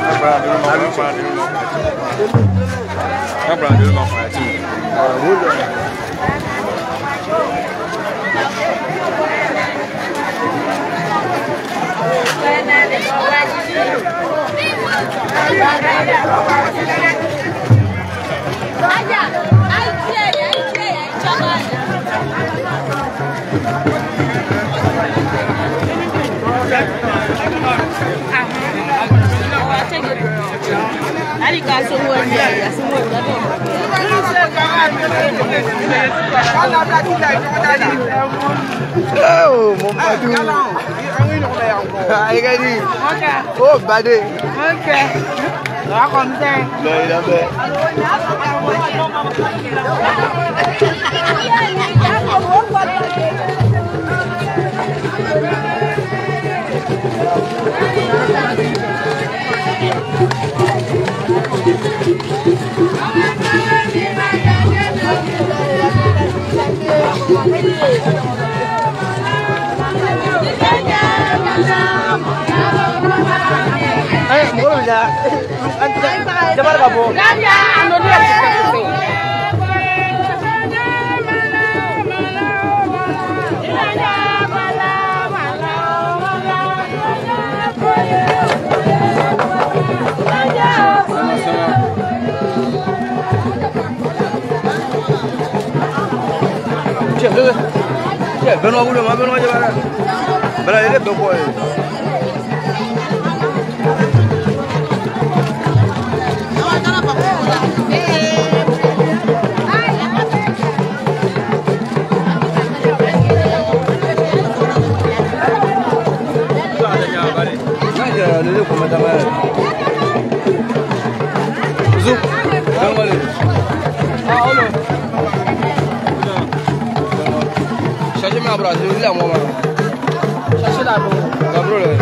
Oh, mon padou. Aïe, gadi. Oh, badé. Ok. Là, comme ça. Là, il a fait. Benoît Boulot, Benoît Jabara. Benoît, il est de quoi? Cherchez ma brasse, je vous la moi. Cherchez la brasse.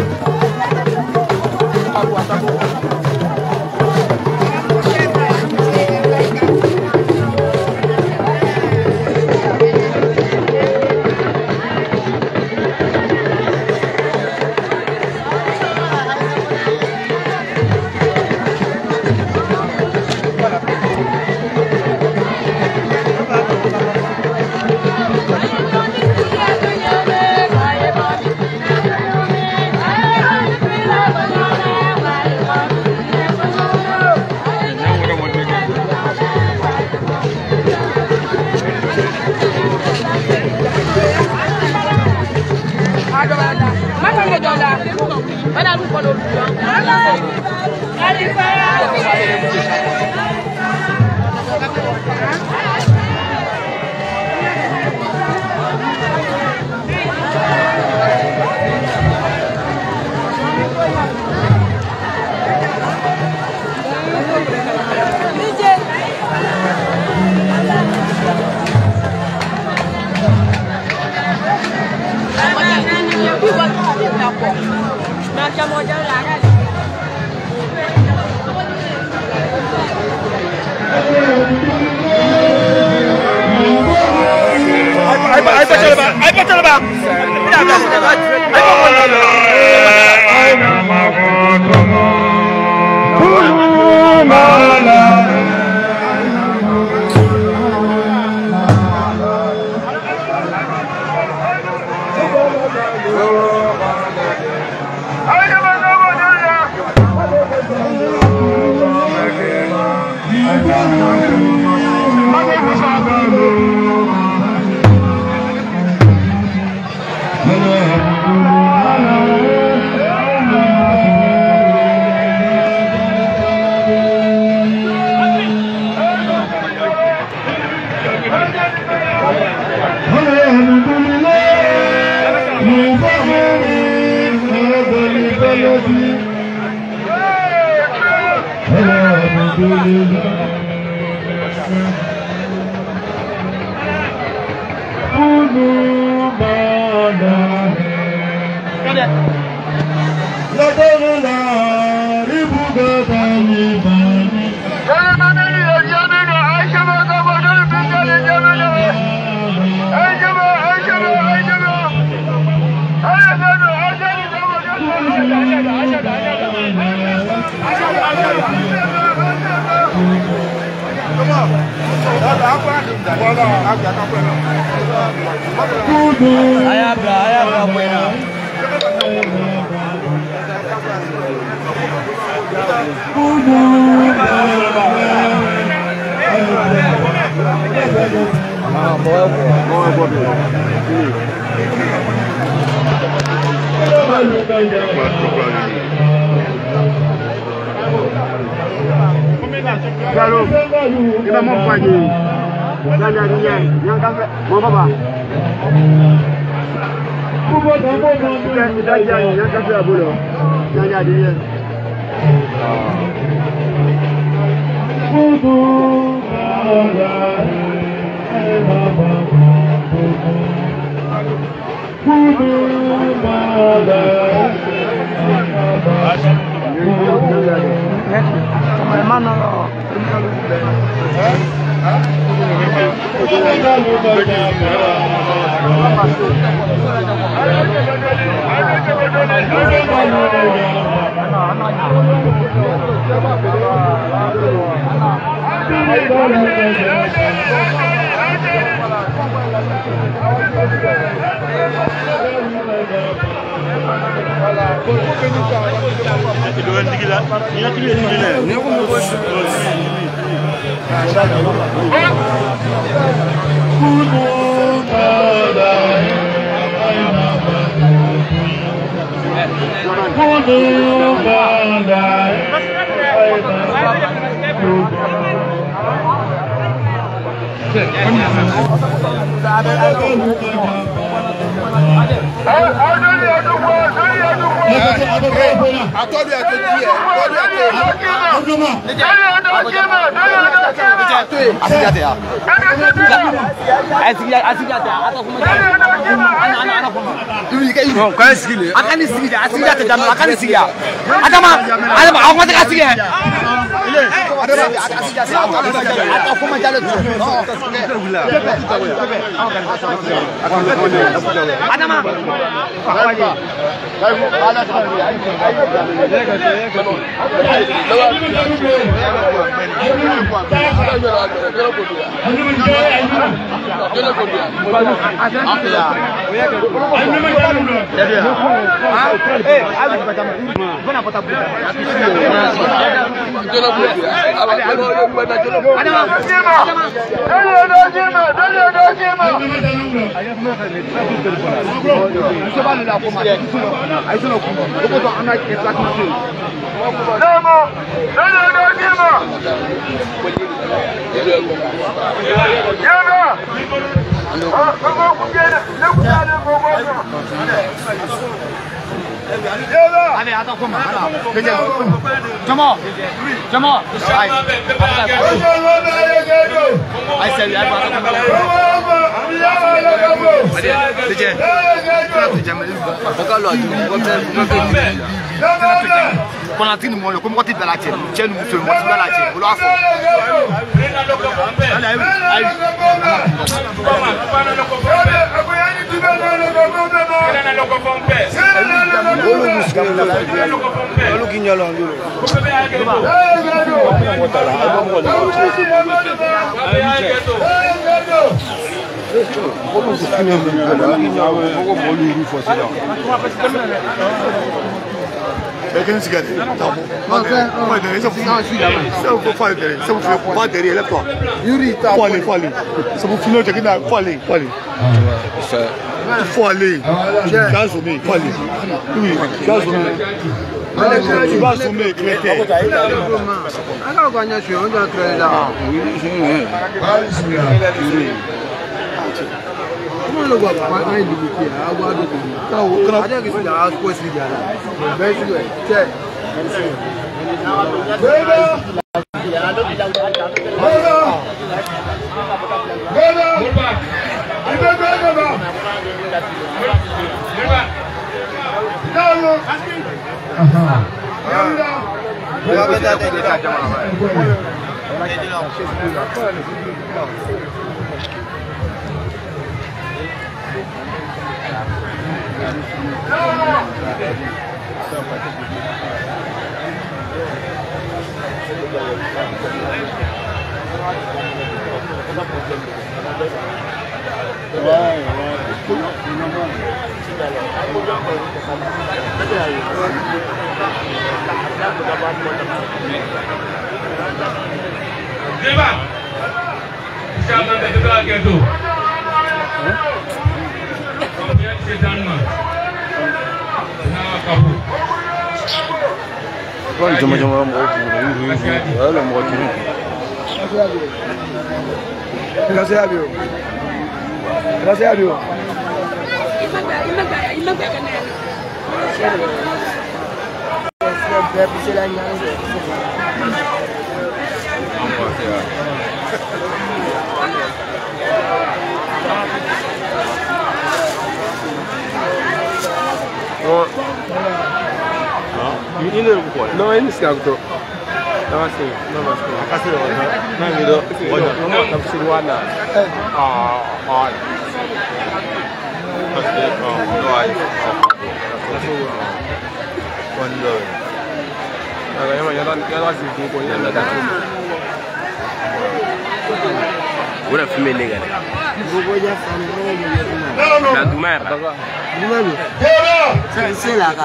Ayabra buena. Claro, kita mau pagi. Yang kafe, mau apa? Kita yang kafe abulu. Yang ada dia. Gracias a Dios. Gracias a Dios. No, en Scalto. No, sì, non lo so. A casa non vedo. Non si guarda. Una fumée nègre. La doumère. C'est là.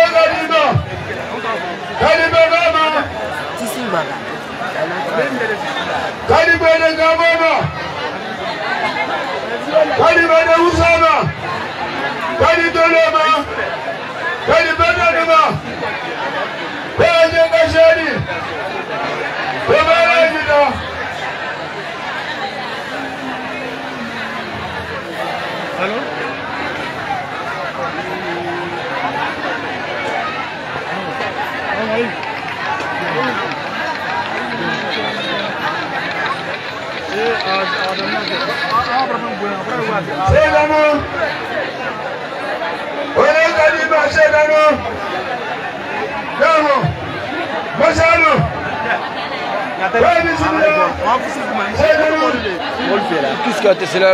Qu'est-ce que tu sais là?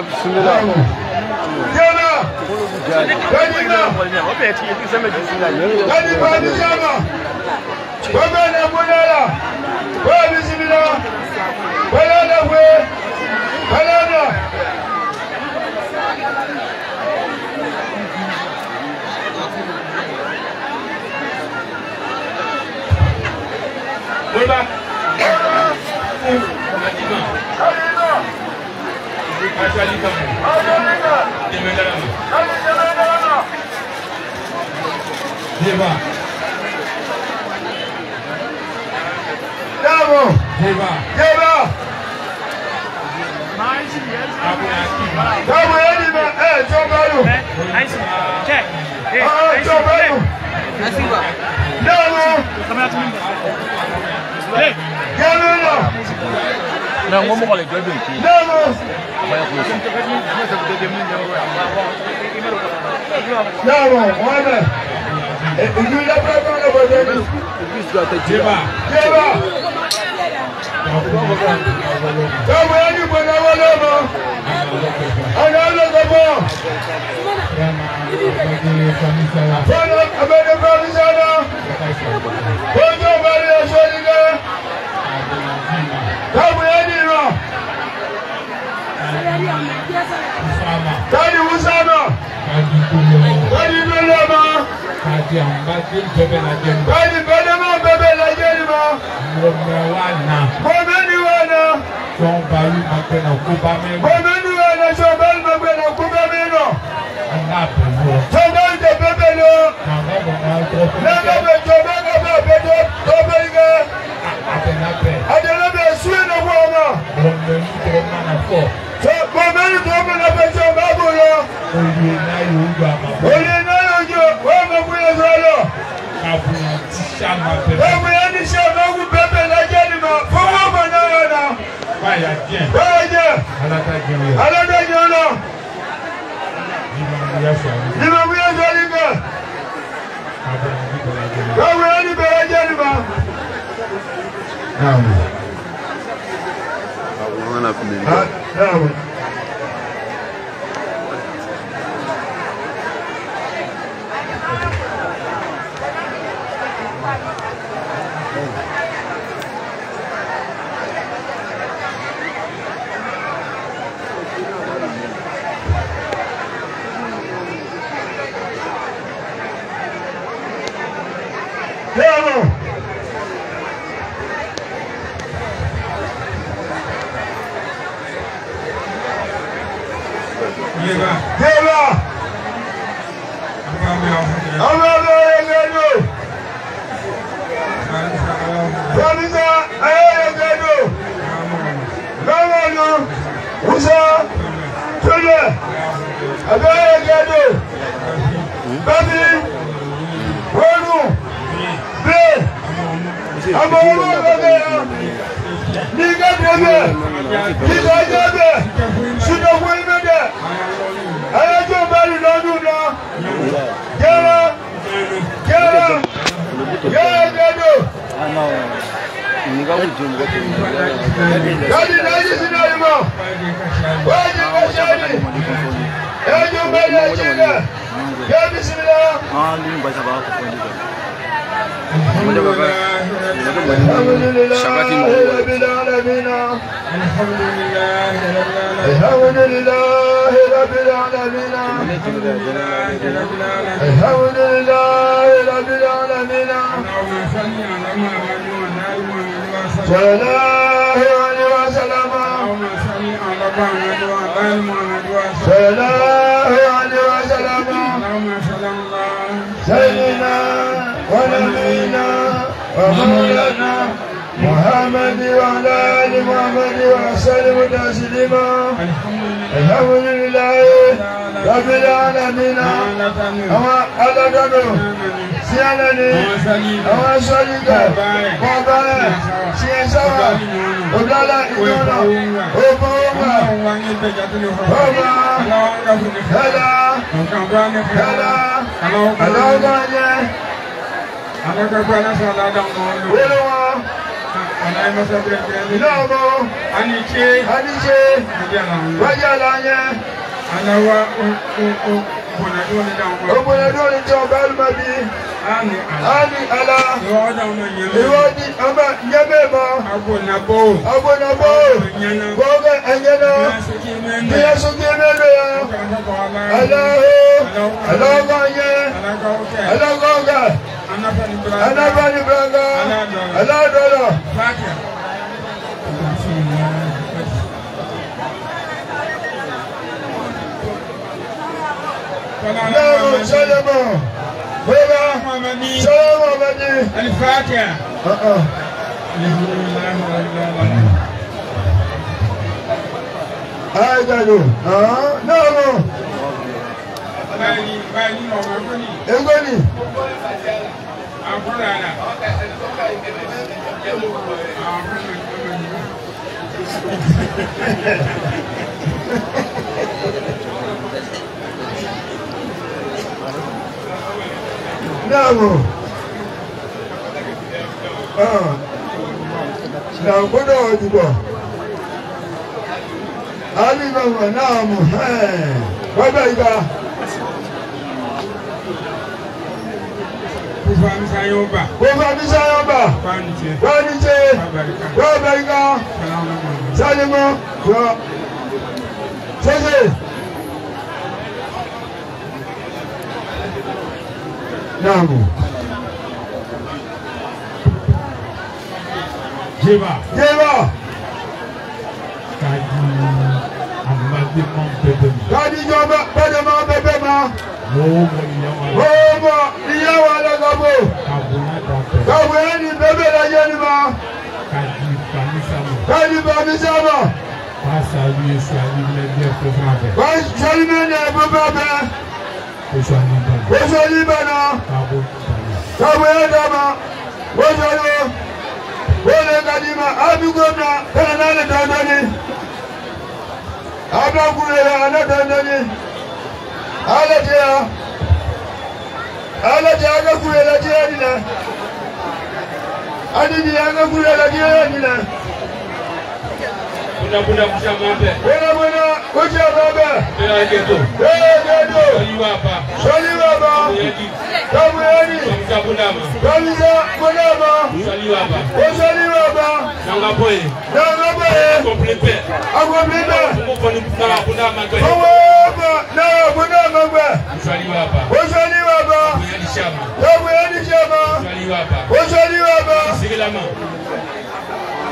محمد وعلى آل محمد وسلم تسليما الحمد لله رب العالمين أما أدعو سيانني أما شريك وبايا سيسوا ودالا إنونا وبوما وما هلا Anabani Braga, Aladolo. Solomon, Solomon, Al-Fatiha. I don't know. No. Egoni. No. Now go down to go. Ali mama namu. Baba iba. Kufa misayoba. Kwanite. Baba iba. Salimo. Sese. Namu. Jeba. Kadi joba pada ma bebe ma. Omo iya wala gabo. Gabo ni bebe la yeni ma. Kadi bamisama. Pasali le bien pour frapper. Pasali ne pour frapper. Pasali bana. Gabo ya dama. Pasali. Wole kadima abigona kana na dandani. Abakule ana dandani. Alatia aga kule la tiadina. Adini aga kule la tiadina. Buna kuchamabe. Kuchamabe. Gedo. Soliwaba. Kamuyani. Kamisa bunama. Soliwaba. Nangaboye. Complete. Akomplete. Bunama. Soliwaba. Kamuyani shama. Soliwaba. Sigilama.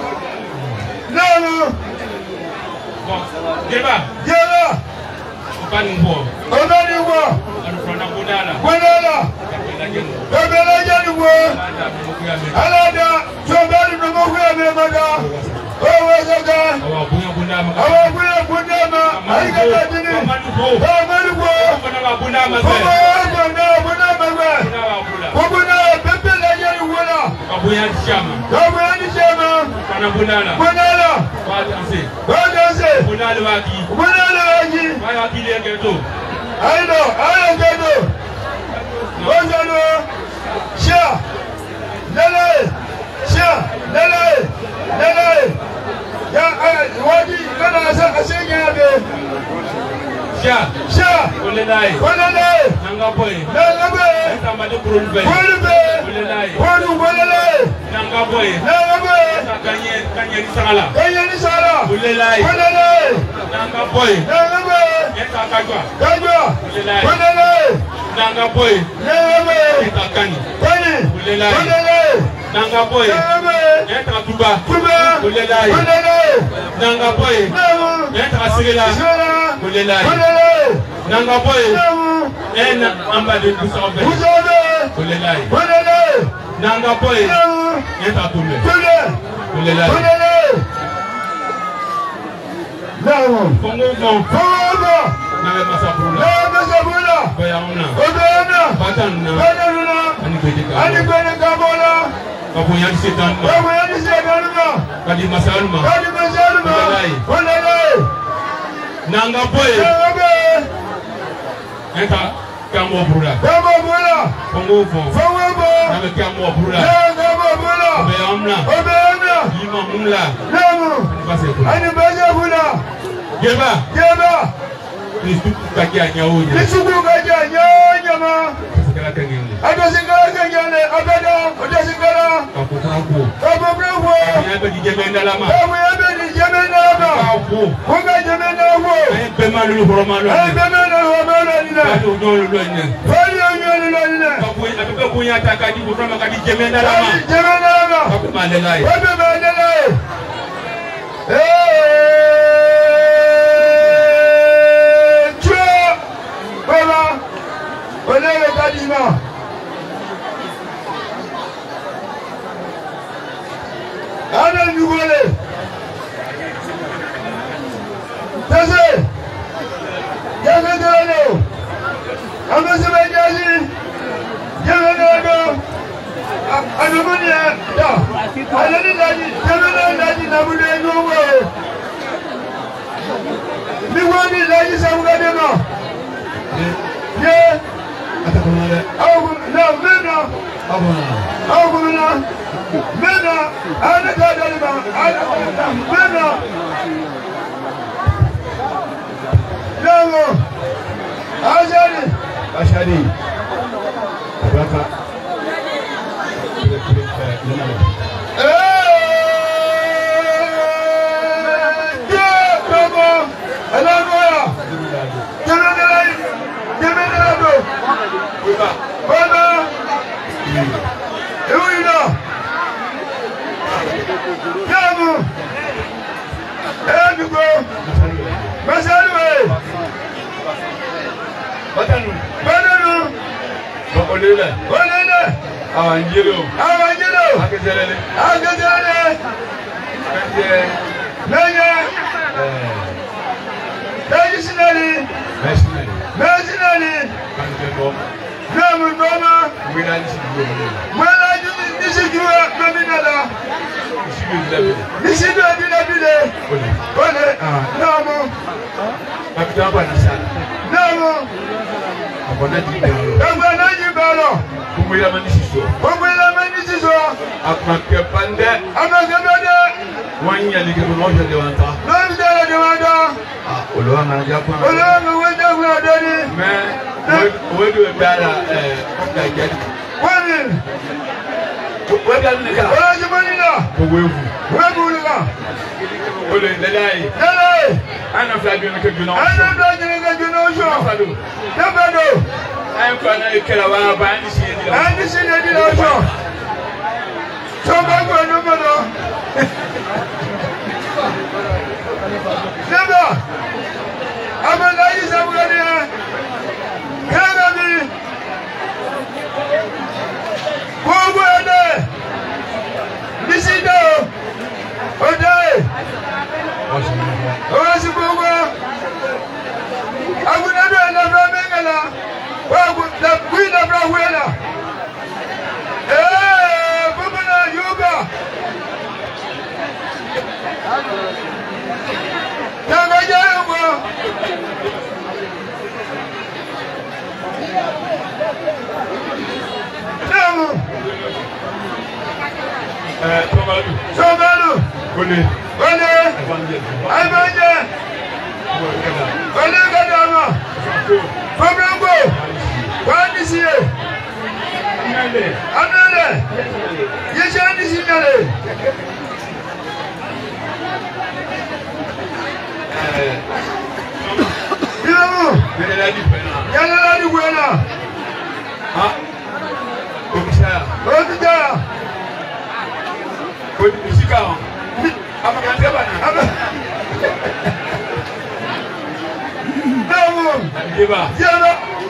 No. Bon, Geba. Banimbo. Bunala. Kabela Janubo. Alada. Chobali Nomokuya Memaga. Owazaga. Awabuya Bundama. Alikatini. Amanubo. Bunama. Bubuna Pepela Janubola. Kabuya Shama. Bunala. Wadanse. Bunala Waki. Waki Legeto. I know. Gonzalo. Shia. Lele. Ya, wadi kana asenge yabe. Shia. Olelai. Nanga boy. Tamade kurulbe. Olelai. Nanga boy. Kanye sala. Olelai. Nanga boy. Eta kajwa. Olelai. Nanga boy. Eta kani. Olelai. Nanga boy. Eta tuba. Olelai. Nanga boy. Eta sirila. Olelai. Nanga boy. En ambade kusobe. Olelai. Nanga boy. Eta tumbe. Olelai. Kongo. Nawe masabula. Bayamuna. Batanuna. Ani kwede kabola. Kabuya setan. Kadi masaluma. Olelai. Nanga boy. Eta kamo bura. Kongo. Nawe kamo bura. Bayamuna. Lima mumla. Ani basabula. Geba. Nisuku kaja nyaunya ma. Adosikala kengene abada odosikala. Kapu. Yabe di jemenda lama. Konga jemenda wo. Bema lu horomalo. Nina. Kapu abe bunya takadi burama kadi jemenda lama. Kapu malelai. Olele kadima. Ana nyugole. Tase. Yagandano. Amasebajaji. Yagandano. Anomonia. Da. Alani daji. Yagandano daji nabude ngowe. Miwani daji samgadema. Yeah. Mena. Ashadi. Abaka. Awanjiro. Akezelele. Nanya. Medicinally. Namubama. Where this is you, Maminada. This is the Bile. Namo. Namo. Abanaji Balo. Kumwila manisiso. Amakepande. Wanya ni kimoja dewanta. Nani dewanta. Oloana Japan. Oloana wenda kuna dani. Me. Wedu ebara kwa jadi. Wani. Weda nika. Wala jumanina. Webu nika. Ole lelai. Ana flagi nika juno. Fado. I'm going to kill a wild band. I'm the same. So I'm going to go. Never. I'm a lady. I'm going to Oasi Bongo. Aguna na Bramengala. Wagu the Queen of Rawela. Bumana Yoga. Nagajawa. Namu. Somalu. Kole. Abanje. Kole kadama. Fabrango. Wandisiye. Amnale. Yeshani sinale. Bilamu. Yanaladi buena. Ha? Okisa. Kodi musika. Apa kante bana? Namu. Diba. Diaba.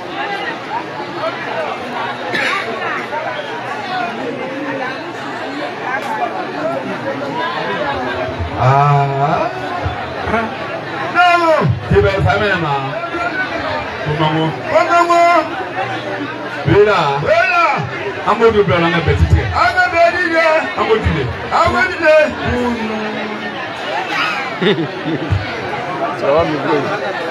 Namu. Diba family ma. Kumango. Bela. Amodu bla na betite. Aga bedide. Amodide. So I'm going.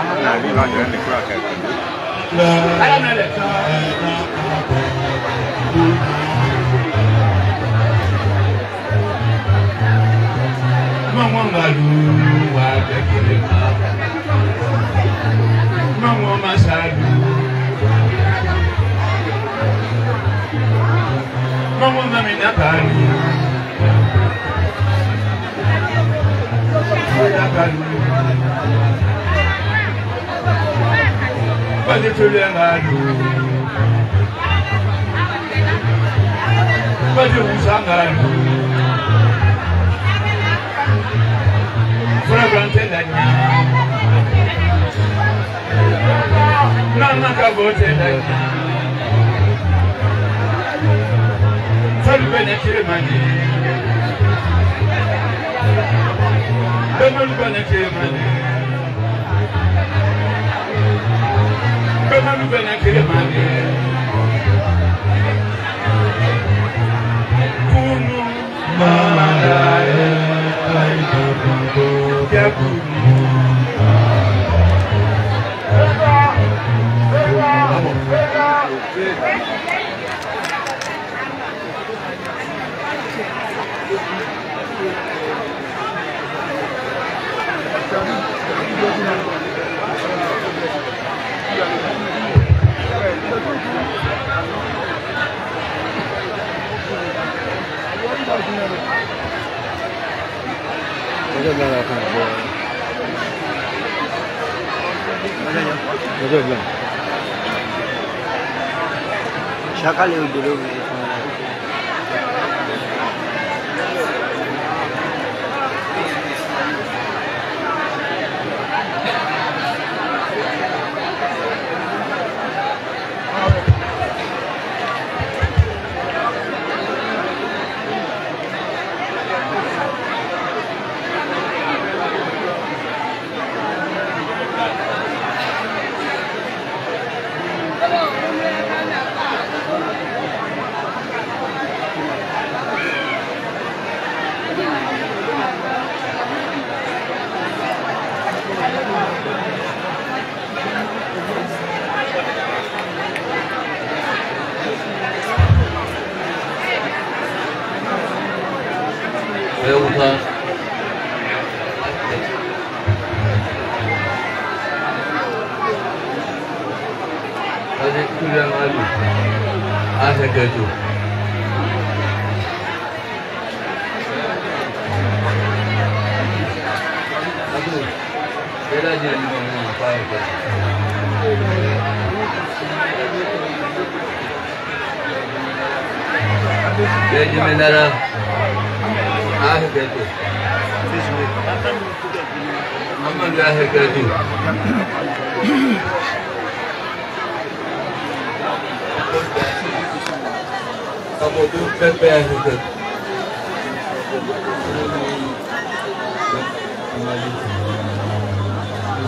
Shakali dulu.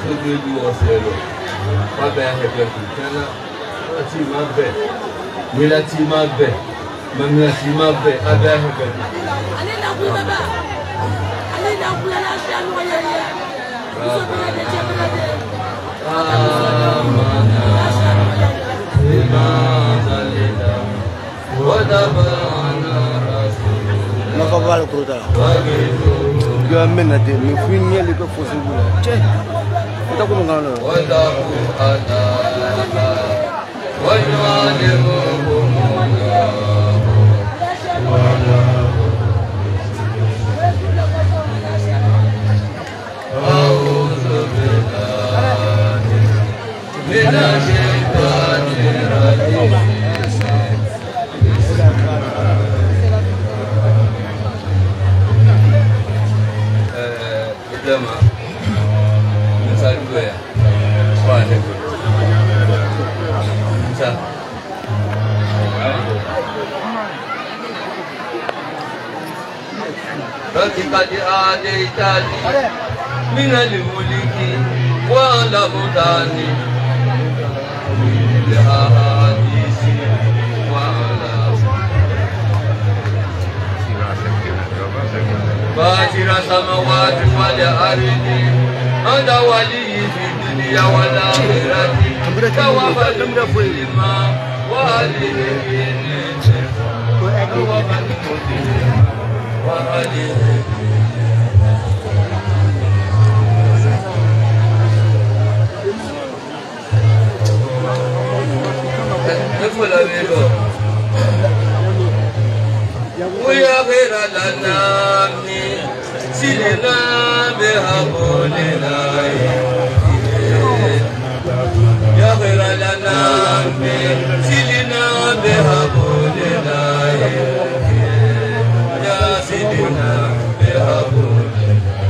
Ma fa vale cruda. Io me ne devo, mi fini lì che fosse buona. C'è. Sta come non lo. من الملك وعلى مداني الحديث وعلى فاتر السماوات والأرض أنت ولي في الدنيا والآخرة توفى المسلما وأهله ويا غير الأنام سيدنا بهبولنا يا غير الأنام سيدنا بهبولنا يا سيدنا بهبولنا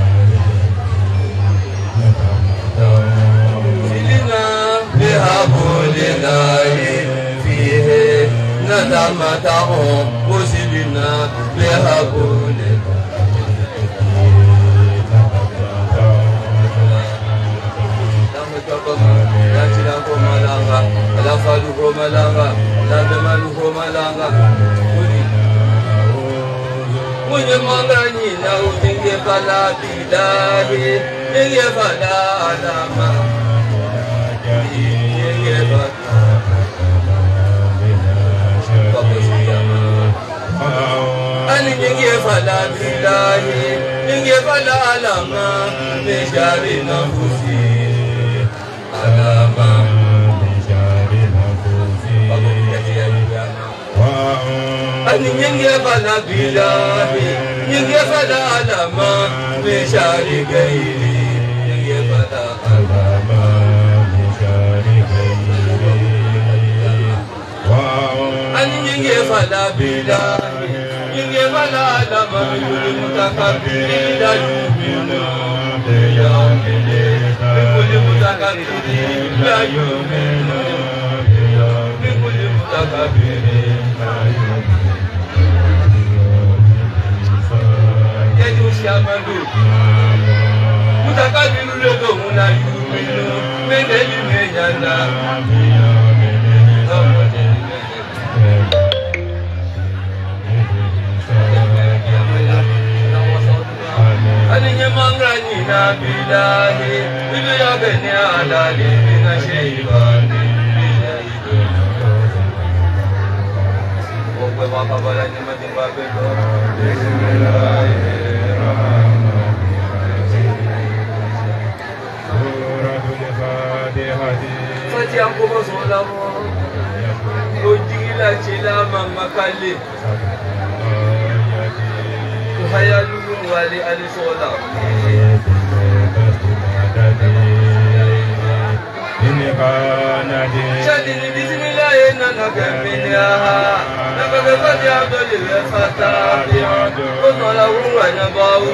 سيدنا بهبولنا فيه ندمتهم وسيدنا بهبولنا Mwenye mangani na utinge fala bidahi, ninge fala alama, ninge fala ani ninge fala bidahi, ninge fala alama, nishari na fusi alama. Ani nyinge fala bilahi, nyinge fala alama, meshari gairi, nyinge fala alama, meshari gairi. Ani nyinge fala bilahi, nyinge fala alama, yuli mutakabiri da yumina, ya mene, yuli mutakabiri da yumina, yuli mutakabiri da yumina. Amadu, mutakabiru lego muna yumino, meneli menyanda. Ani nyemangrani na bilahi, ilu ya beni alali na sheibani. Okwe mapabala nyemati babedo. Fati angkoma solamo, ojila chila mama kali, kuhaya lulu wali ali sola. Jadi ni bismillah ena nakemenya, nakabefati abdoli lefata, konola uwanya bau.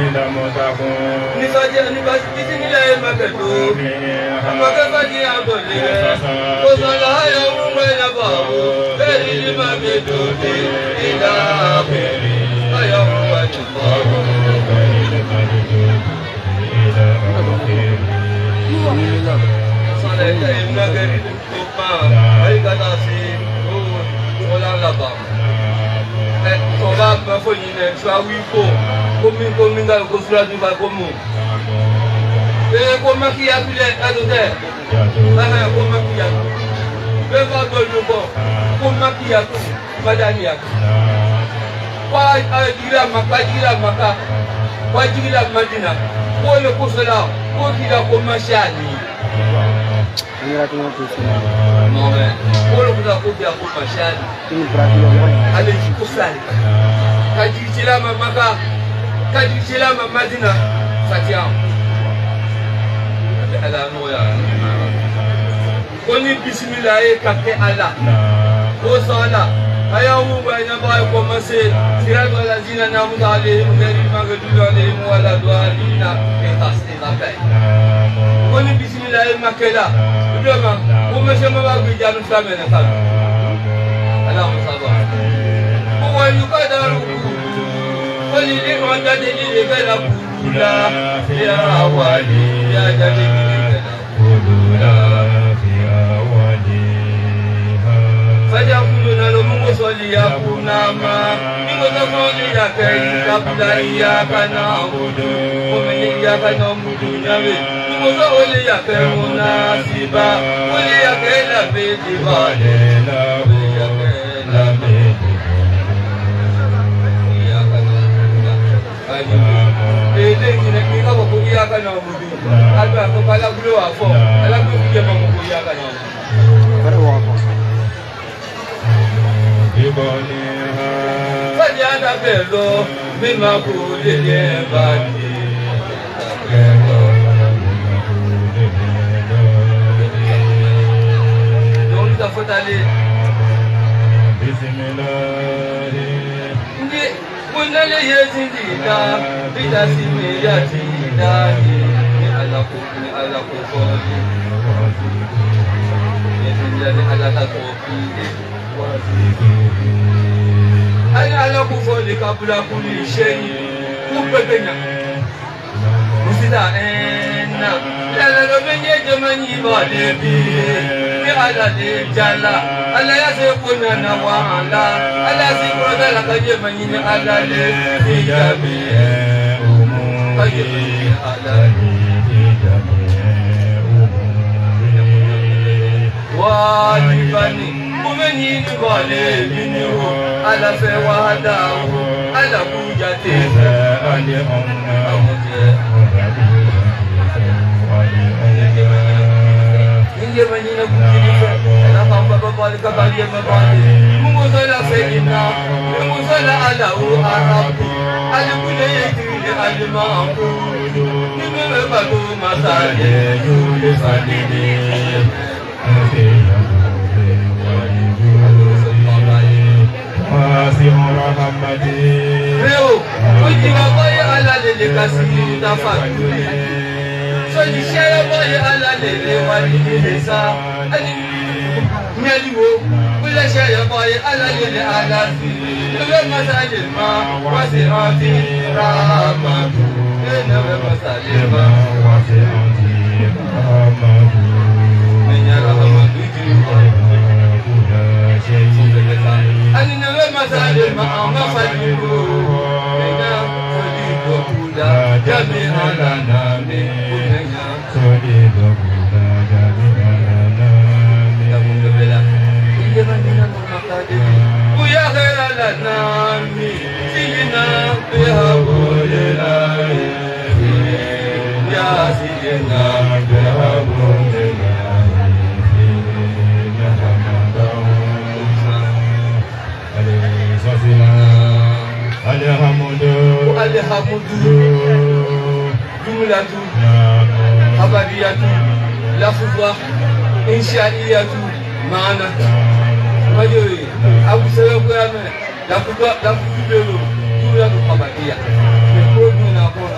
La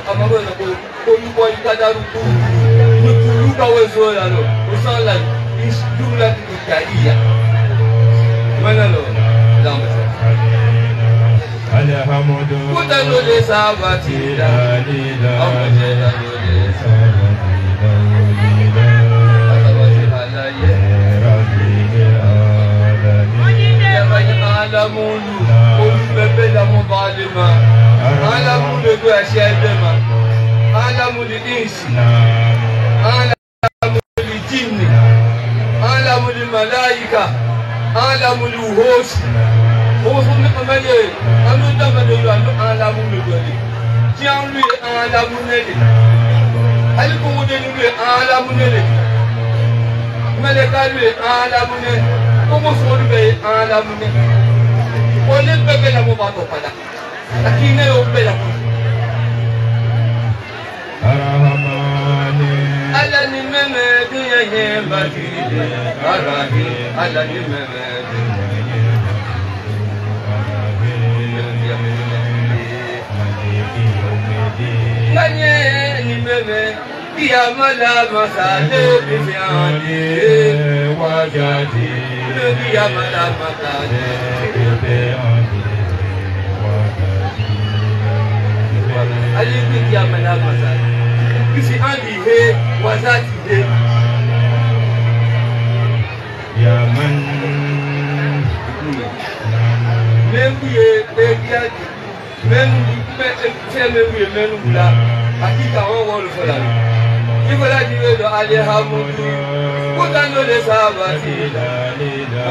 amagona ko yuko ikadaru ku luka wezo ya lo usala isdula kikaia mana lo lama alhamdu kutano le sabati dalila amjela le sabati dalila atawahi halaye rabbil alamin ya alamulu olu bebe la mubalima alamulu do ashadema alamulu insi alamulu jinni alamulu malaika alamulu hosi hosi mamaye amuda madayo alamulu dole tian lui alamulu ne aliku mudeni lui alamulu ne malaka lui alamulu como sono be alamulu Oleh bebe la mo bato pada. Lakini o bela mo. Arhamani. Allah ni meme dunya ye bagide. Arahi. Allah ni meme dunya ye bagide. Ganye ni meme. Dia mala masale bifiandi wajadi. Dia mala masale bifiandi wajadi. Ali dia mala masale bifiandi he wajadi he. Ya man. Membiye egiadi. Membiye Hakika wao fulani. Ibola diwedo alhamdu. Kutano le sabati dalila.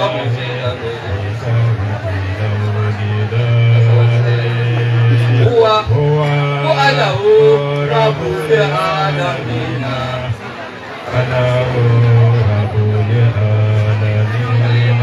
Huwa ana rabbul alamin. Ana rabbul alamin.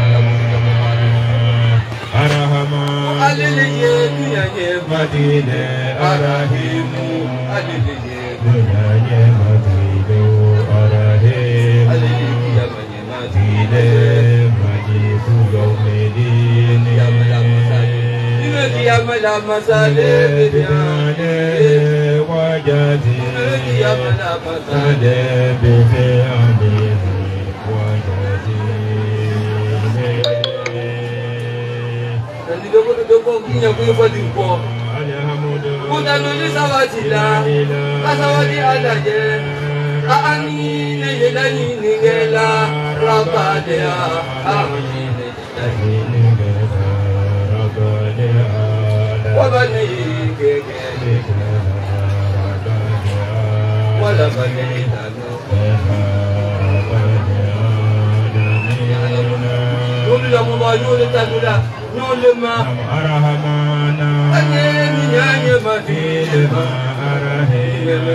Arhamani aliliye dunyanye madine arahimu aliliye dunyanye madine arahimu aliliye madine majibu yawmedine yamala masale bidane wajadi yamala masale bidane wajadi Doko kinya kuyofadi ko Kutano ni sawatila Kasawati alaje Aani ne yedani ningela Rabadea Aani ne yedani ningela Rabadea Wabani keke Wala bani tano Yule mwa yule tagula Yule ma Arhamana Anyemi nyanye madile ma Arahema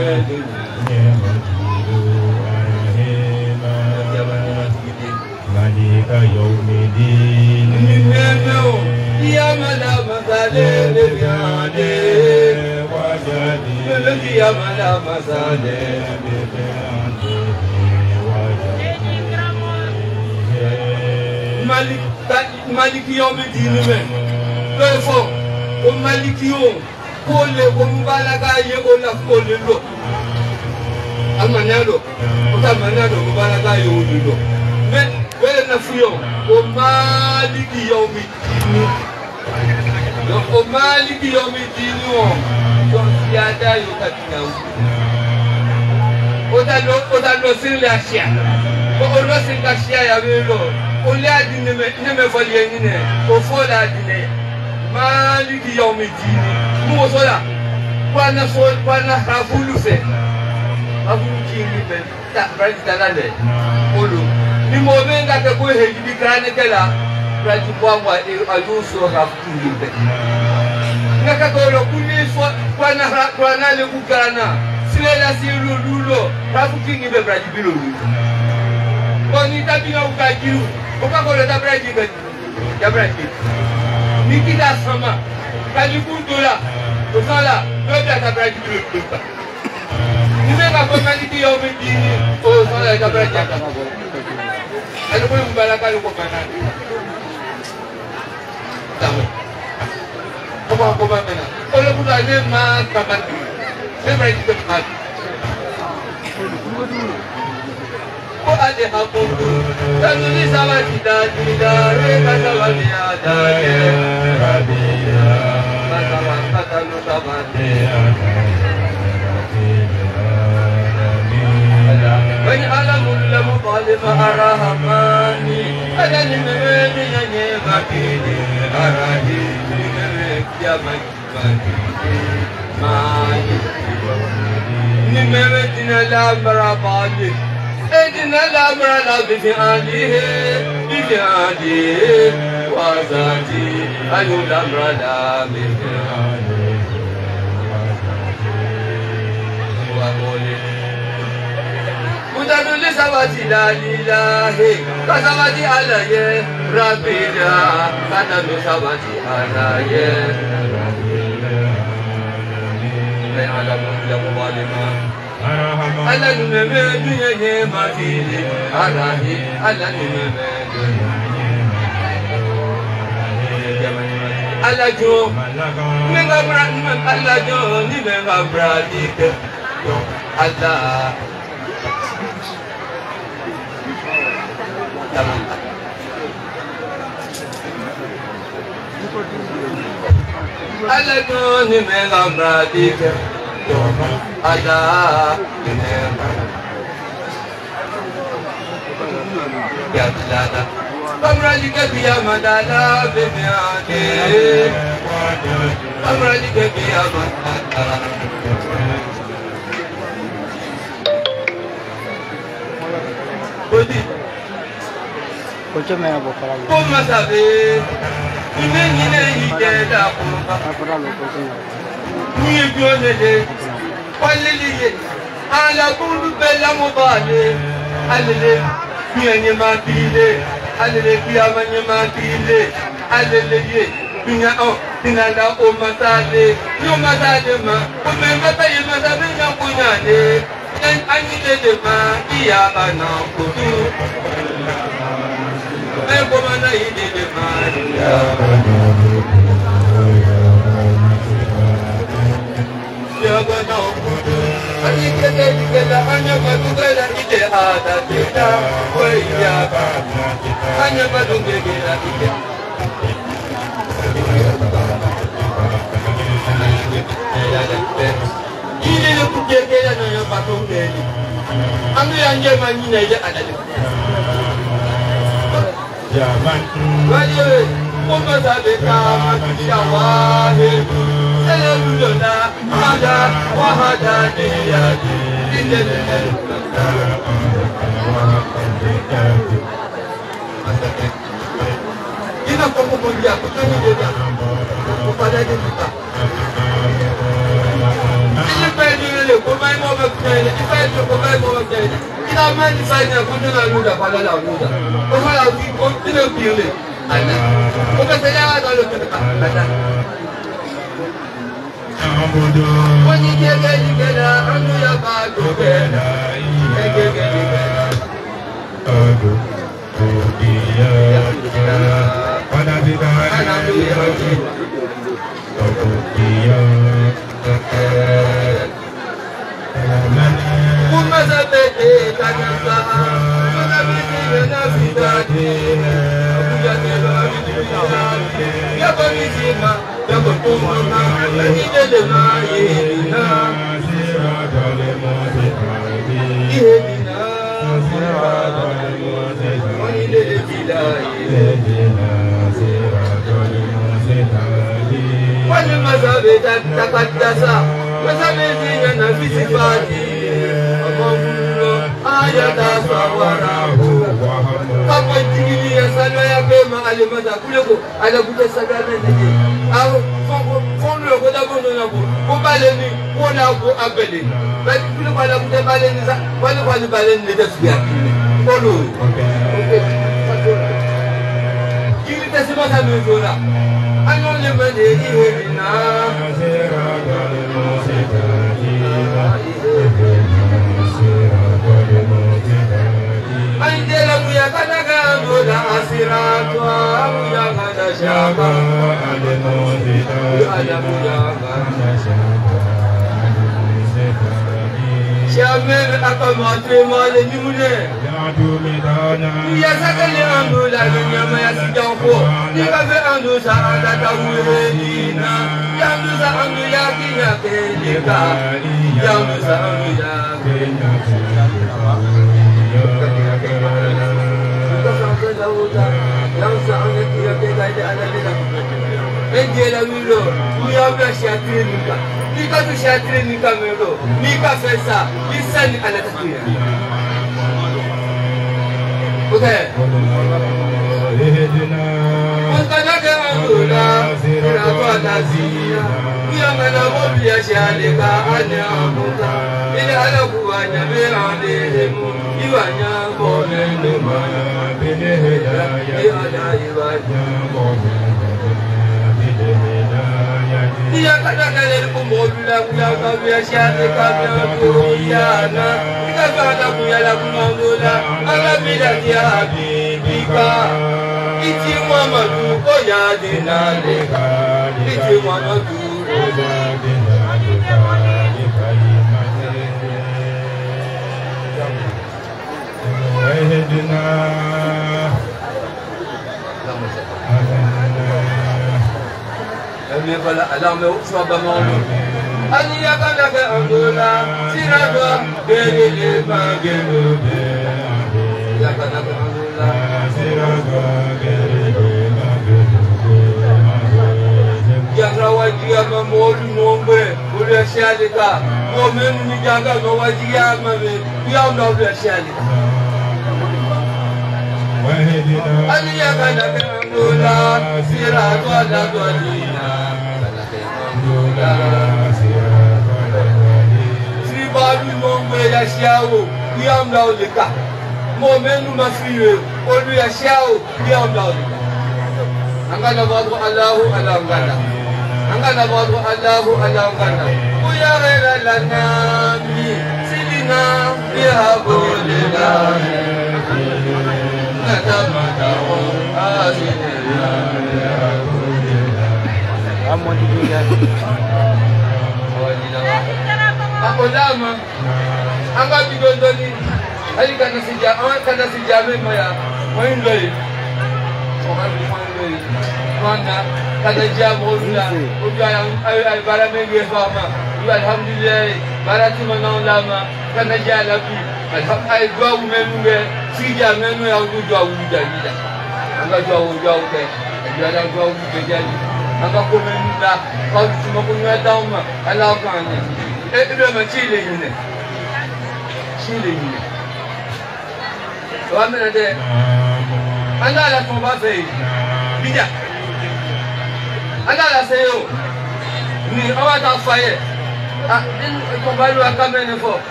Arahema Malika yawmidin Nimemeo Yamala masale Levyade Wajadi Meleki yamala masale Levyade Wajadi Maliki yawmidin me Lefo O maliki yo Kole o mbalaga ye o la kole lo Amanyalo O tamanyalo mbalaga ye o lo Me wele na fuyo O maliki yawmidin O maliki yawmidin o Siyada yo katina O da lo sin le ashia O lo sin ka ashia ya velo O le adine me volye nine O fola adine Maliki yawmidin Mo sola Kwana hafulu fe Hafulu kingi fe Ta braji talale Olu Ni mo venga te kwe heji di krane kela Braji kwa ayuso hafulu fe Naka kolo kuni Kwana le kukrana Silela si lulo Hafulu kingi fe braji bilulu Koni tabina ukajiru Oka kolo ta braji fe Ya braji Nikita sama Kalikundola Osala Loja tabraji kupa Nimeka kwa maliki yawmidin Osala tabraji akama Alikuwa mbalaka yuko kanani Tamu Koma mena Ole kuda nema kamati Everybody keep up. What are they happening to? That's the reason why we die. That's why we are when Allah will follow Arahmani, and then in the way Mudaduli sabati la lilahi, kasabati alaye, rabida, katalu sabati alaye. May Allah mulamu walima, Allah numeme dunye matili, Allahi, Allah numeme Allah jo, menga brand, Allah jo, ni menga bradik, Allah. Allah tu ni menga bradik, Allah ni menga. Ya Allah, kamrali ke biya madala bimiade, kamrali ke biya madala. Kodi. Kocha मैं अब खराब Kau masabe, ini hije dah pun. पता लो कोचा Ni jual je, palli je. Ala pun bela mobile, alele, ni mati le, alele kiamat ni mati le, alele je. Punya oh, tinggal o masale, yo masale ma, o memata ye masabe yang punya le. Dan ani le ma, dia bana kudu. Komanda ini demanda. Jaga tahu, ani kita hanya berdua ide ada kita, wajah. Hanya berdua ide. Ini lu kerja nanya patung ini. Anu yang zaman ini aja ada. Wajib, umma sabika masyawahhi, alhamdulillah, ada wahdaniyah, Ina kamu mulia, bukan dia. Kepada kita. Ini peduli, kumai mau berkata, itu kumai mau berkata. Kita main saja, kita nak muda, pada lalu muda. Kumai lagi, kita pilih. Ada. Bukan saja ada lalu kita. Ada. Wani jaga jaga, anu ya baru bela. Jaga jaga. Aduh, dia. Pada kita. Umma sabete kanasa, umma bidi nafidati, abuja telo abidi, ya bani sima, ya bapuma, ini delema yedina, yedina, oni delebila yedina, wani mazabeta takadasa, mazabeti yana fisifati. Ayata sawarahu kapa tigili ya salo ya bema alimata kuleko ala kuta sagana nje aw fonlo ko da bono na ko baleni ko na ko abele ba kuleko ala kuta baleni sa wala wala baleni le tasbiya kolo kili tasima sa mezora ano le mane ihina Anjela muya kanaga moda asiratwa muya kada shaka ada muya kada shaka même à commencer moi les numéros. Il y a ça que les andos là, le nyama ya si janko. Il va faire ando ça anda taoué dina. Yando ça ando ya kinya kelika. Yando ça ando ya kinya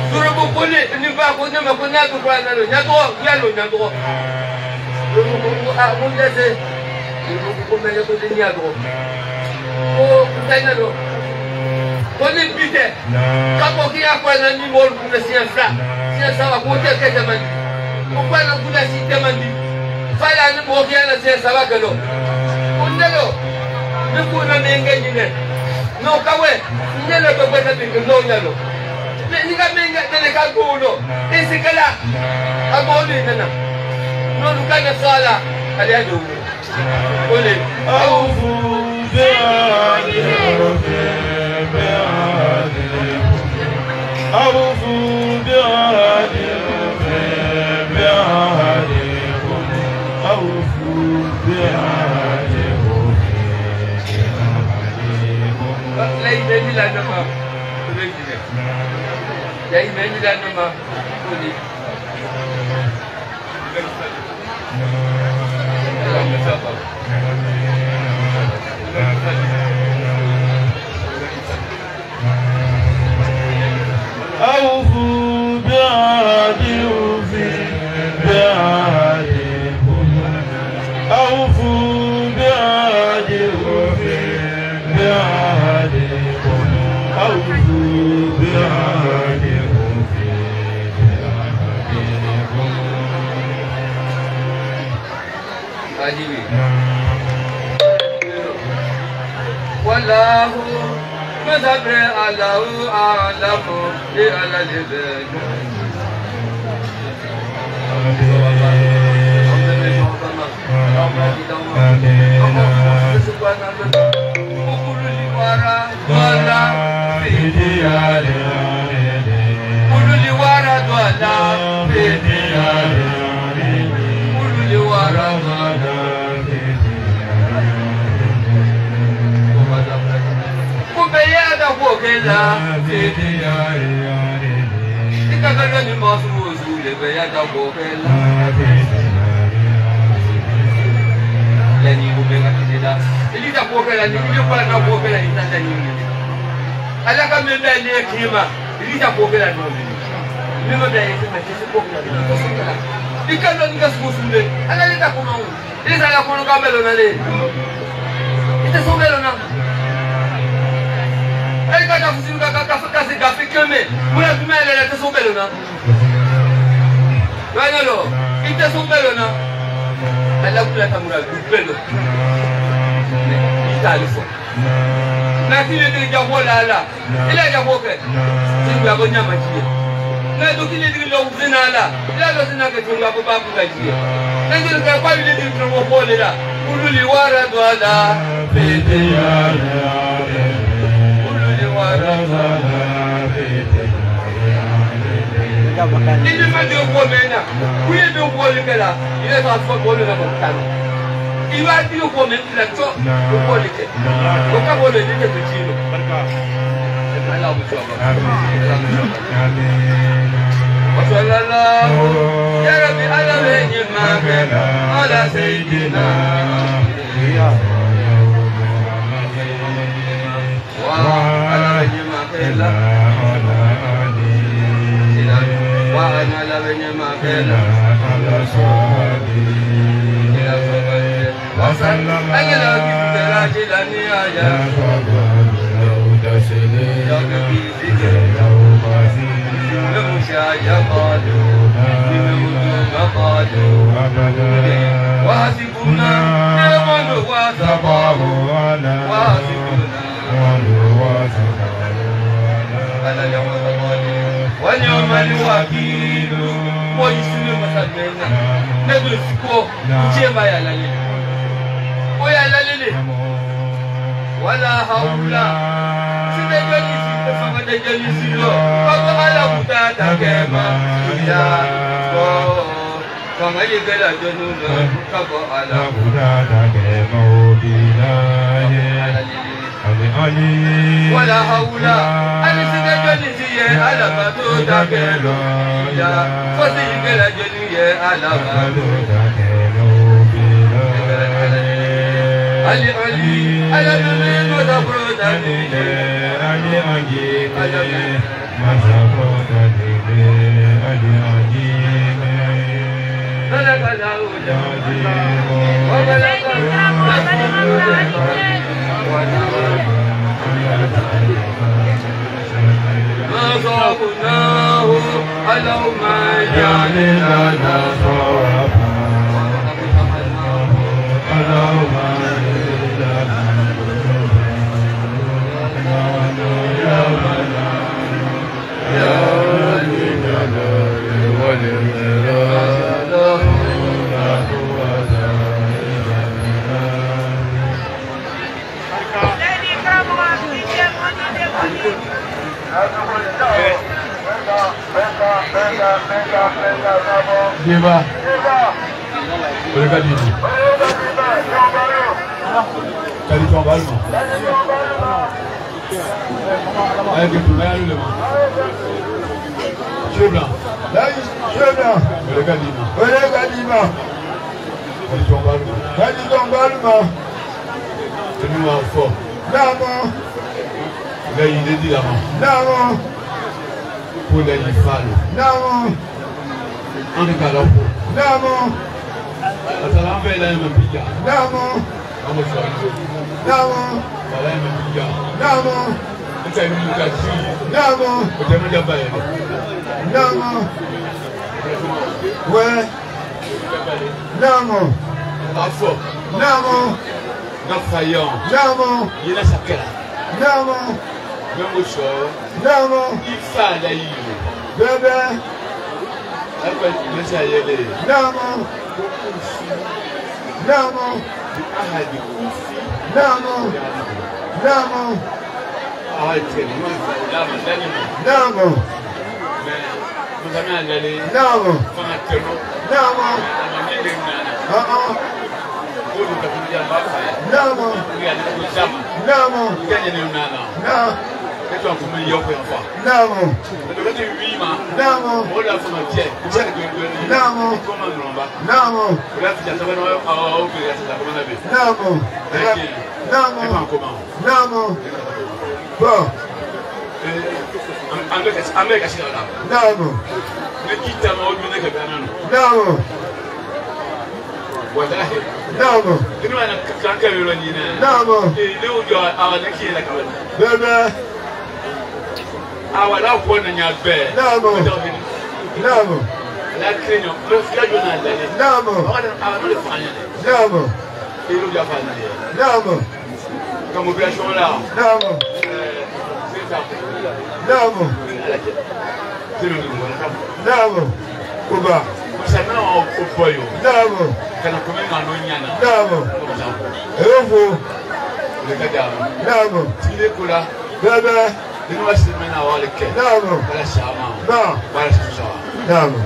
Suruh boleh ni ba ko na ko na ko na lo nya to ya lo nya to. Suruh aku jase. Suruh ko me ko ni ya to. Oh, tanya lo. Boleh bite. Kapo ki akwa na ni mo ku na siasa. Siasa wa ko te ke jamani. Ko kwa na ku na si jamani. Fala ni mo ki na siasa wa kalo. Undelo. Ni ku na menga ni ne. No kawe. Ni le ko kwa na bingo no nyalo. Ni ka menga ne ka ku no. Isi kala. Aboli nana. No lukana sala. Ali ado. Boleh. Aufu أوفوا بعهدكم أوفوا بعهدكم لا يبين لنا ما لا يبين لنا ما أوفوا بعهدكم أوفوا بعهدكم أوفوا بعهدكم والله مذهب الله أعلم على الهدى ولا حول أنا سنجني على ما تدعو يا فسيق الجني على ما علي علي على من مدبرتني علي علي على من مدبرتني Diva. Boleh kali ni. Kali tu abal mah. Ayah kita ayah dulu mah. Siapa? Lagi siapa? Boleh kali mah. Boleh kali mah. Kali tu abal mah. Kali tu abal mah. Ini mah apa? Nama. Gaya ini dia mah. Nama. Boleh difallo. Nama. Ani kalau Namo Asalam bela mempiga Namo Amo soalnya Namo bela mempiga Namo Kita ini muka si Namo Kita menjawab ini Namo We Namo Afo Namo Nafayon Namo Yena sakela Namo Memusho Namo Ifa la yiyo Bebe Apa Indonesia yele? Nama. Nama. Ahadi kufi. Nama. Nama. Ahadi nama dani. Nama. Muzamia dani. Nama. Fangatero. Nama. Namile nana. Ulu takuja mbapa. Nama. Ngia nikuzama. Nama. Kenya ni nana. Nama. Ketua kumeli yope mfa. Namo. Ndokati wima. Namo. Ola fuma tie. Kuchana kwendweni. Namo. Koma ngomba. Namo. Kulati cha sabana au kile cha sabana be. Namo. Namo. Ema koma. Namo. Bo. Amerika shira. Namo. Nikita maodu neke banano. Namo. Wallahi. Namo. Kinu ana kanka yoro nyina. Namo. Leo ndio awanaki la kabana. Bebe. Awala kuona nyabe. Namo. Namo. La Kenya, le fiajo na ndani. Namo. Awala fanya. Namo. Ilo ya fanya. Namo. Kama bila shola. Namo. Namo. Namo. Kuba. Sana opoyo. Namo. Kana kumenga no nyana. Namo. Evo. Le kadam. Namo. Tile kula. Baba. Ini masih mana awal ke? Namo. Pada sama. Nah. Pada susah. Namo.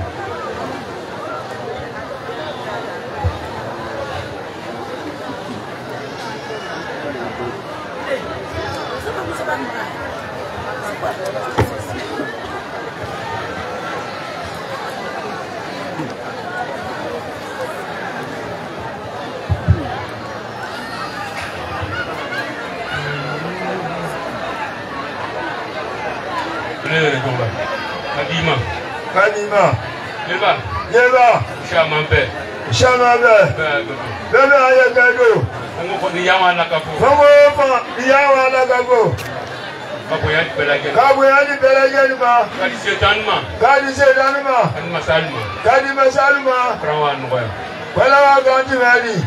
Kadima. Kadima. Yeba. Yeba. Shamambe. Shamambe. Bebe ayekado. Ongo ko diyawa nakapo. Ongo ko diyawa nakapo. Kapo ya belage. Kapo ya belage ni ba. Kadi setan ma. Kadi setan ma. Kadi masalma. Kadi masalma. Krawan ko. Wala wa ganti mali.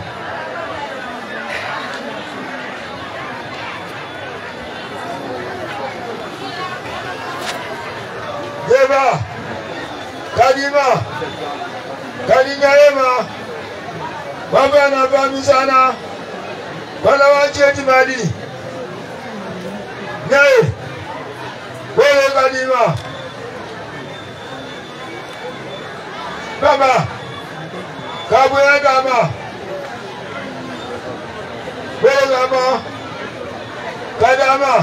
Yeba. Kadima. Kadinya ema. Baba na bami sana. Wala wacheti mali. Nae. Wewe Kadima. Baba. Kabwe kama. Wewe kama. Kadama.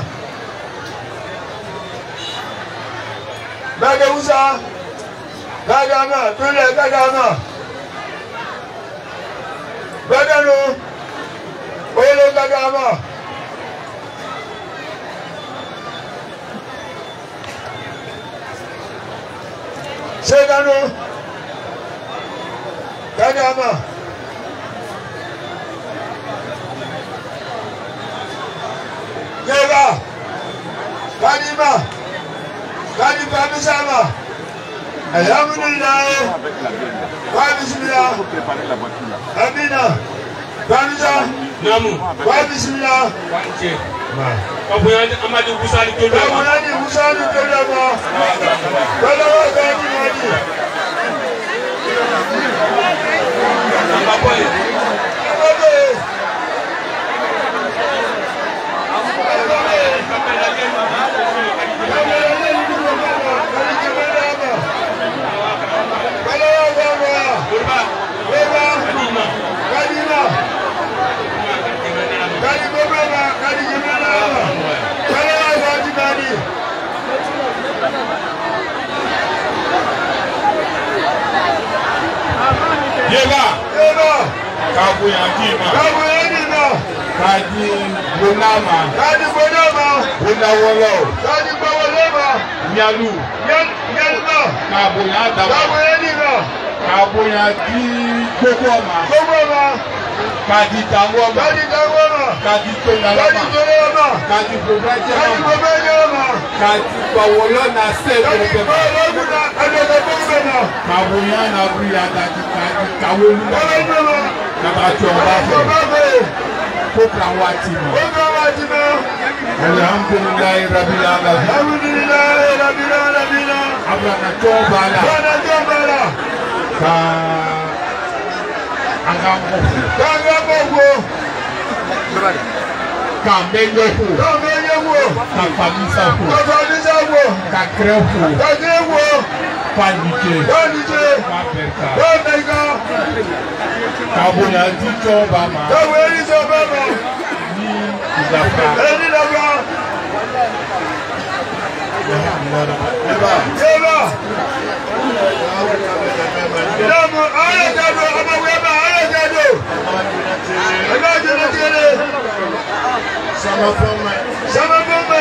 Bagausa. Kadama, tule kadama. Badano. Wewe kadama. Segano. Kadama. Yeba. Kadima. Kadima Misama. Alhamdulillah. Wa bismillah. Amina. Kamisa. Namu. Wa bismillah. Wanje. Kabuya amadi busali tola. Kabuya ni busali tola ma. Tola wa gani mani. Amaboy. Amaboy. Kabuya Dima. Kabuya Dima. Kadi Bonama. Kadi Bonama. Bonawolo. Kadi Bonawolo. Nyalu. Nyalma. Kabuya Dama. Kabuya Dima. Kabuya Di Kogoma. Kogoma. Kadi Tangoma. Kadi Tangoma. Kadi Tonalama. Kadi Tonalama. Kadi Bobrajama. Kadi Bobrajama. Kadi Bawolona Sebe. Kadi Bawolona Adega Bogona. Kabuya Nabuya Kadi Kawoluna. Kawoluna. Alhamdulillah Rabbil Alamin. Alhamdulillah Rabbil Alamin. Abrana Tobala. Abrana Tobala. Angamofu. Angamofu. Kamenyefu. Kamenyefu. Kafamisafu. Kafamisafu. Kakrefu. Kakrefu. Panike. Panike. Waberka. Waberka. Kabuya Dito Bama. Kabuya Dito Bama. Ni Ilafa. Ni Ilafa. Eba. Namu ala jado amaweba ala jado. Ala jado tele. Sama bomba.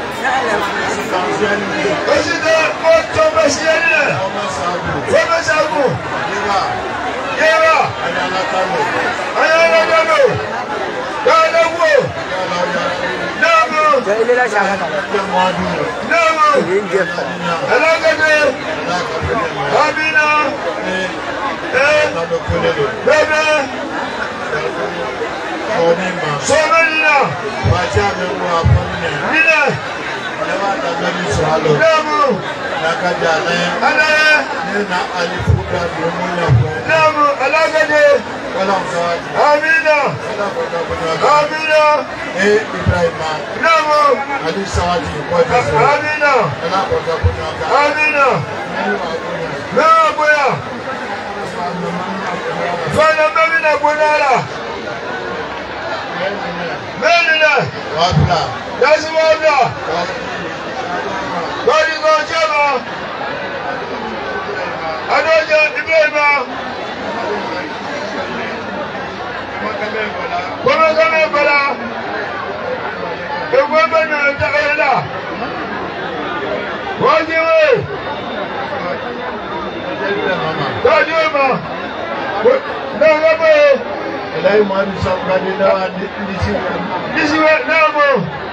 Oside oto basiene. Foma sabu. Yeba. Ayala jado. Dada wo. Namu. Namu. Alagade. Amina. Bebe. Somenina. Nina. Namu. Anaye. Namu. Alagade. Amina. Amina. Namu. Amina. Amina. Naboya. Fana Amina Bonara. Menina. Wapla. Yasi wapla. Godi Gojama. Adoja Ibrahima. Kome kame bala. Ewe bana takayala. Wajiwe. Kajuma. Nagabe. Elai mani samkadi na nisiwe. Nisiwe namo.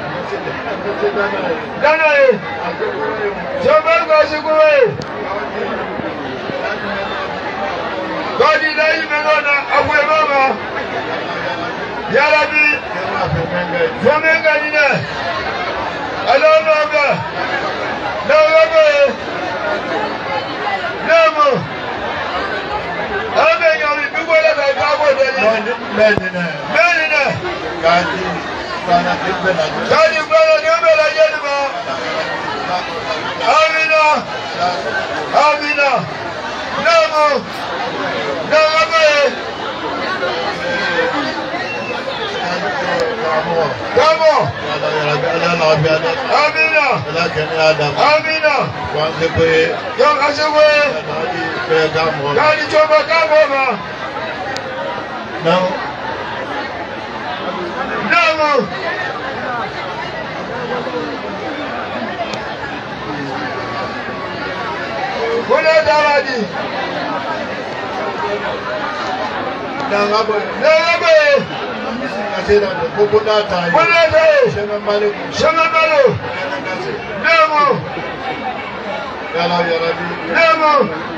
Danae. Shabanga sikuwe. Gadi dai menona abwe mama. Ya Rabbi. Fomenga nina. Alonga. Nagabe. Namo. Amenya bigola da gabo da ni. Menina. Kadi sana ibela. Kadi ibela yelma. Amina. Amina. Namo. Nagabe. Kamo. Amina. Amina. Yang asewe. Kadi coba kamo ma. Namo. Boleh dah Daddy. Nangabe. Asena popoda tai. Shema malo. Nemo. Yala Rabbi. Nemo.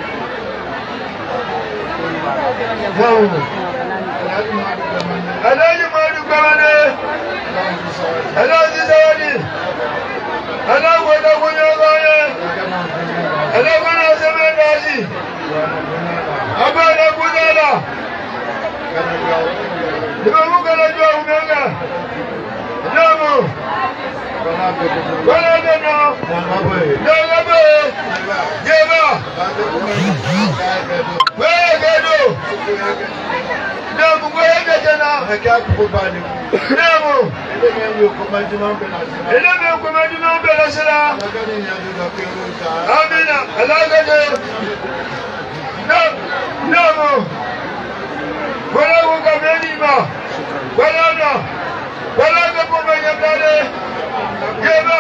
Alaji madu kamane. Alaji zawadi. Alaji wada kunyogaye. Alaji wana semendaji. Abana kunala. Nimemuka na jua umega. Namo. Wala neno. Nangabe. Geba. Wegedo. Namo kwege tena. Namo. Eleme commandement bela sera. Amina. Alagade. Namo. Voilà où Gabrielima. Voilà là. Voilà que pour me regarder. Geba.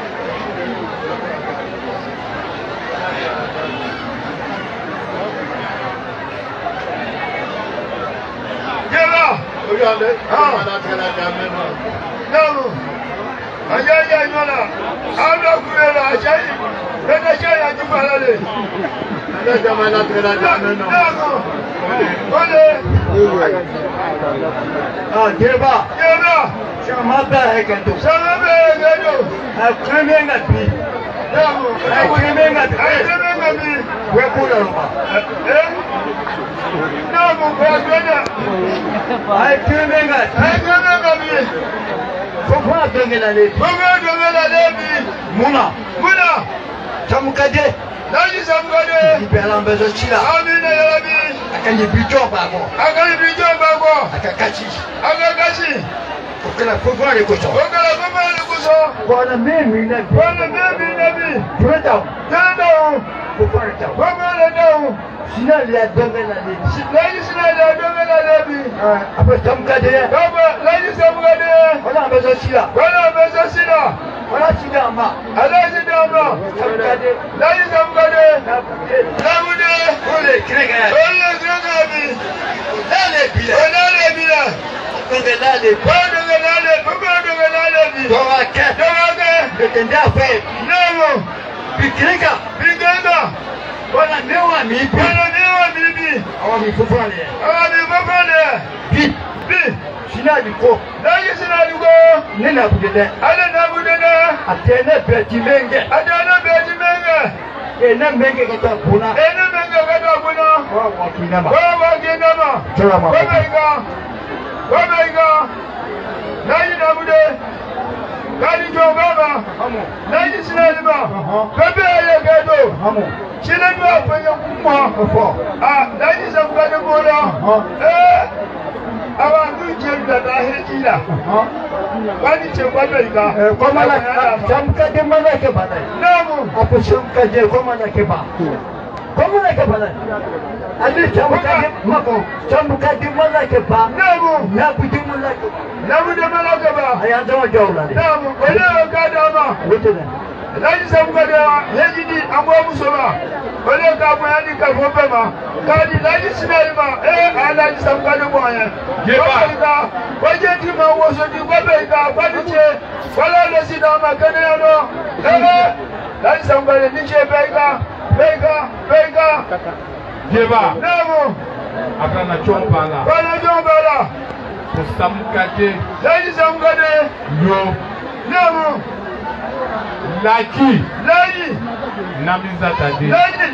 Geba. Regardez. Non. Aïe, voilà. Abla Kourela, Aïe. Aïe, tu parles. Geba. Chamada é que tu. Chamada é que tu. A cremenga pi. A cremenga pi. Vai por lá. Não, vai ganhar. A cremenga pi. Como a dongela le. Muna. Chamukade. Naji samukade. Ibela mbezo chila. Amina ya Rabbi. Akani bijo babo. Akakachi. Okala fofa le koso. Bwana mimi nabi. Twenda. Fofa le tawo. Sina le dongela le. Sina le dongela le. Apa samukade. Naji samukade. Wala mbezo chila. Wala chidama. Samukade. Naji samukade. Nabude. Ole krega. Dale bila. Dongela le. Dongake. Detenda fe. Nemo. Bikringa. Wala mewa mibi. Awa mi fufale. Bi. Sina liko. Nena budede. Atene beti menge. Ena menge kata buna. Wa kinama. Chorama. Naji nabude. Kali jo baba. Naji sinalima. Bebe yegedo. Chinema kwenye kumwa. Naji samkade bola. Awa nujenda da hejila. Wani chekwabeika. Komala samkade malake bana. Namu. Apo samkade komala ke ba. Komala ke bana. Ali samkade mako. Samkade malake ba. Namu. Nabude malake. Nabude malake ba. Ayanda wajawla. Namu. Ole kadama. Wetena. Naji samkade hejidi amwa musoma. Ole kabuyani kalfopema. Kadi naji sinalima. Alaji samkade boye. Geba. Wajeti ma woso di gobeka kwaniche. Wala lesida makane yano. Naji samkade niche beka. Geba. Nemo. Akana chombala. Samukade. Naji samkade. Yo. Nemo. Laki. Namiza tade.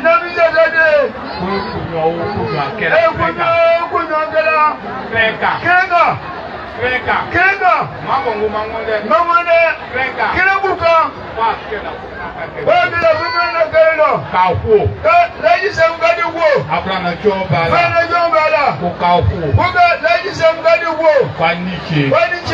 Kenga. Mamonde. Kerebuka. Wabila kumena kelo. Kafu. Laji samkade wo. Akana chombala. Kafu. Laji samkade wo. Paniche.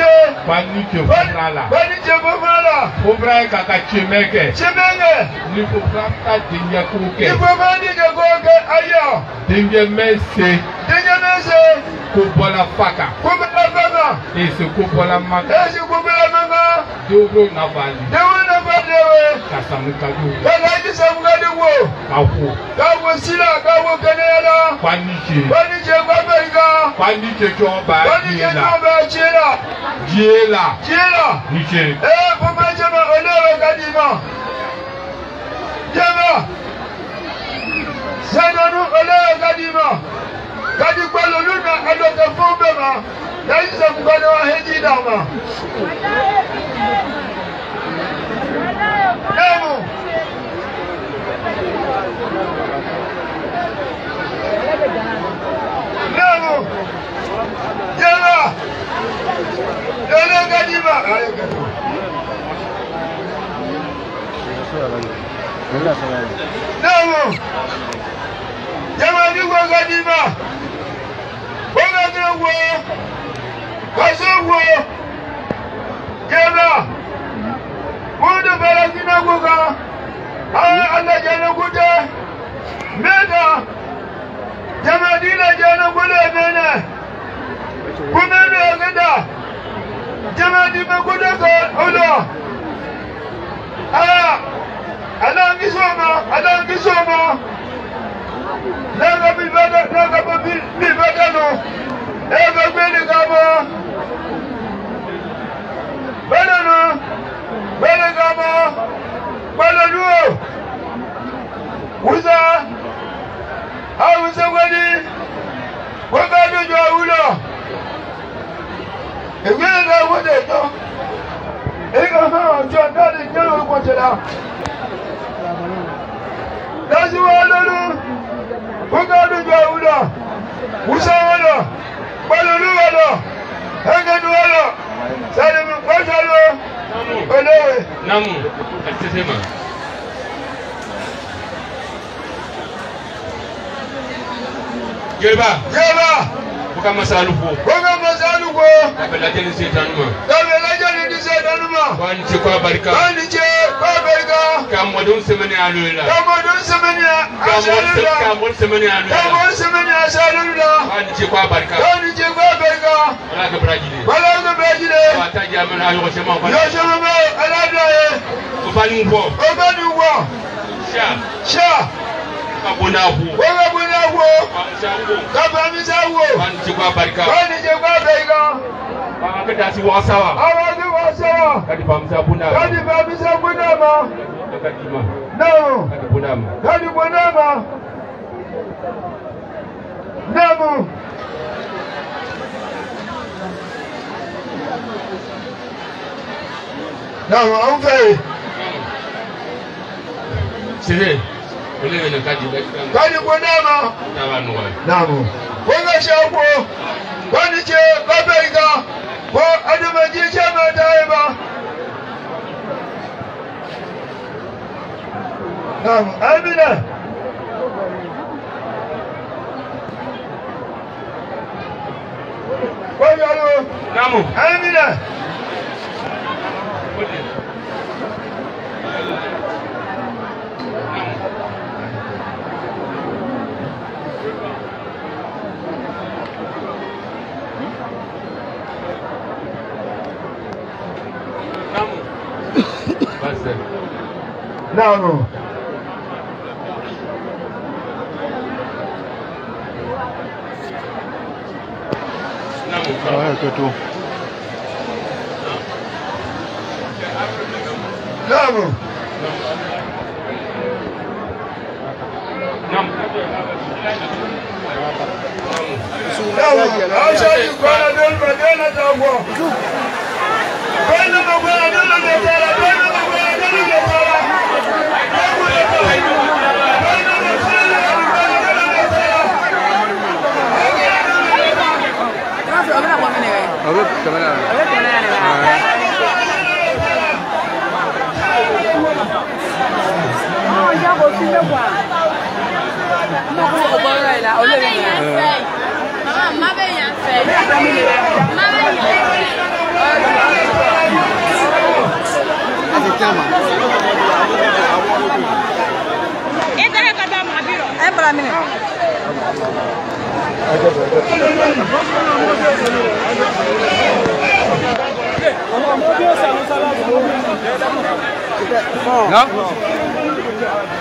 Fofrala. Fofra kaka chemenge. Ni fofra ta dinga kuke. Ayo. Dinga mese. Kubola faka. Ese kubola maka. Dobro na vali. Kasamukadu. Kawo sila kawo kenela. Kwaniche kwaberika. Kwaniche choba chela. Jiela. Niche. Kumajema olewe kadima. Jema. Senonu olewe kadima. Kadi kwa luluna adoka fumbema. Yaisa mkwade wa heji dama. Nemu. Nemu. Jema. Olewe kadima. Nemu. Jema ni kwa kadima. Ogadewo, kasowo, jema, mudu barakina goga, Allah jana gude, meda, jama dina jana gude mene, kumene agada, jama dina gude ko odo, Allah ngisoma. Naga bilbada no. Eva gwele gama. Bele gama. Bele duo. Uza. Uza gwele. Wagadu jwa ula. Egwele na wode to. Ega jwa ndani njalo kwa tela. Dazi walolu. Wagadu jwa ula. Uza wala. Balolu wala. Hengadu wala. Salimu kwatalo. Olewe. Namu. Atisema. Jeba. Bukan masalah ko. Kabela jeni setanuma. Wani ce kwa barika. Kamodun semeni alula. Kamod semeni alula. Wani ce kwa barika. Wala ka brajide. Wata jaman ayo ko sema kwa. Obani mbo. Sha. Kabunahu. Kabamisawo. Wani kwa barika. Kadasi wasawa. Kadi pamisa bunama. Kadima. No. Kadi bunama. Namu. Namu, amfei. Sire. Olewe na kadi bunama. Namu. Wanga shako. Wani ce babelga. Ko adamaji ce ma daiba. Namu, Amina. Wangalo. Namu. Amina. No. No?